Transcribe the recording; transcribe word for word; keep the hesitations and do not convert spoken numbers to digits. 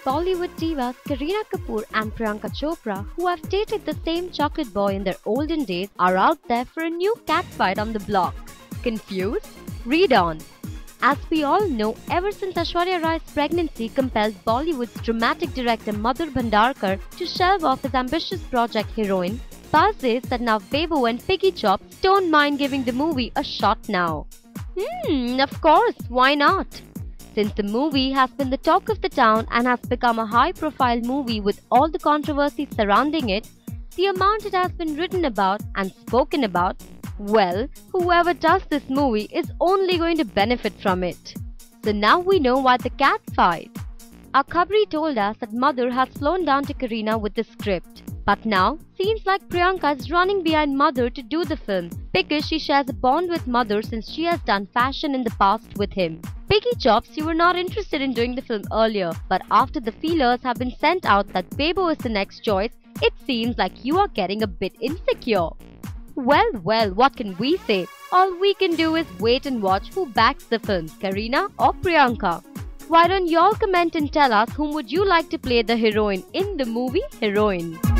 Bollywood divas Kareena Kapoor and Priyanka Chopra, who have dated the same chocolate boy in their olden days, are out there for a new catfight on the block. Confused? Read on. As we all know, ever since Aishwarya Rai's pregnancy compelled Bollywood's dramatic director Madhur Bhandarkar to shelve off his ambitious project Heroine, buzz is that now Bebo and Piggy Chops don't mind giving the movie a shot now. Hmm, of course, why not? Since the movie has been the talk of the town and has become a high-profile movie with all the controversy surrounding it, the amount it has been written about and spoken about, well, whoever does this movie is only going to benefit from it. So now we know why the cat fight. Our Khabri told us that Madhur has flown down to Kareena with the script. But now, seems like Priyanka is running behind Madhur to do the film because she shares a bond with Madhur since she has done fashion in the past with him. Piggy Chops, you were not interested in doing the film earlier, but after the feelers have been sent out that Bebo is the next choice, it seems like you are getting a bit insecure. Well, well, what can we say? All we can do is wait and watch who backs the film, Kareena or Priyanka. Why don't y'all comment and tell us whom would you like to play the heroine in the movie Heroine?